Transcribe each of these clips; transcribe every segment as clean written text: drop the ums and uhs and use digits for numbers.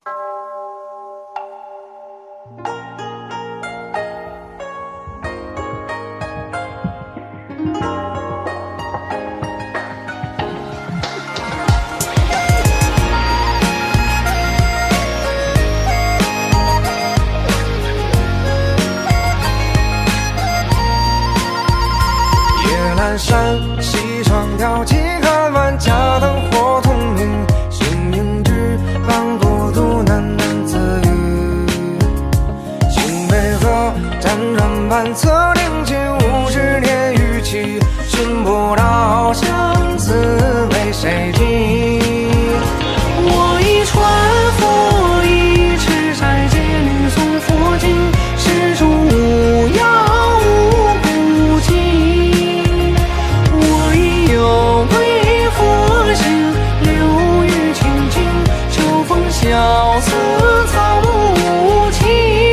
山西窗吊起看万家灯火通明，星影之般孤独喃喃自语。心为何辗转反侧，历经50年雨季，寻不到相思为谁寄？我已穿佛衣，持斋戒律诵佛经，施主无恙。小此草木无情，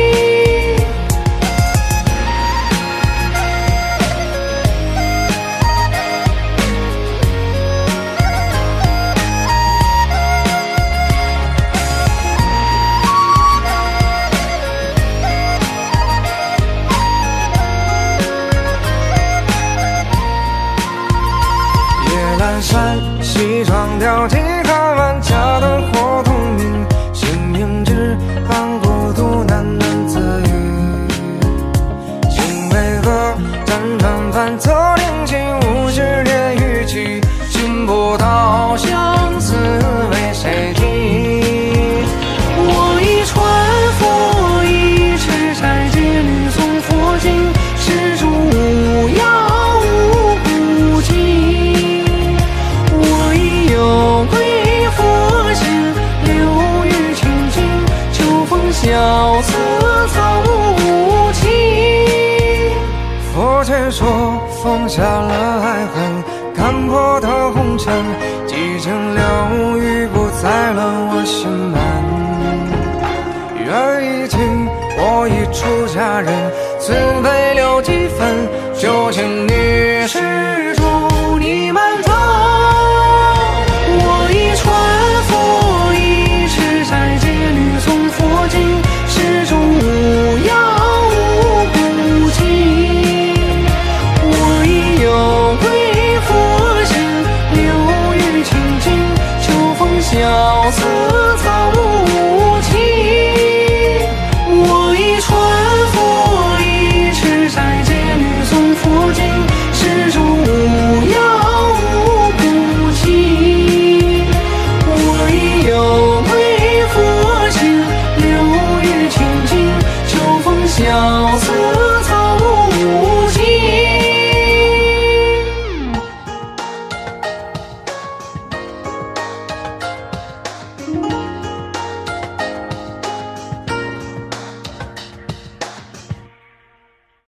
夜阑珊，西窗吊起看万家灯火通明。般孤独喃喃自语，心为何辗转反侧，历经50年雨季，寻不到相思为谁寄？我已穿佛衣，持斋戒律诵佛经，施主无恙无孤寂。我已有归佛心，流于清净。小此草木无情，佛却说放下了爱恨，看破的红尘，几经流雨不再了我心门。月儿已尽，我已出家人，慈悲留几分，就请你施主你满头。我已穿佛衣，持斋戒律诵佛经，施主无恙无孤寂。我已有归佛心，流于清净，秋风小此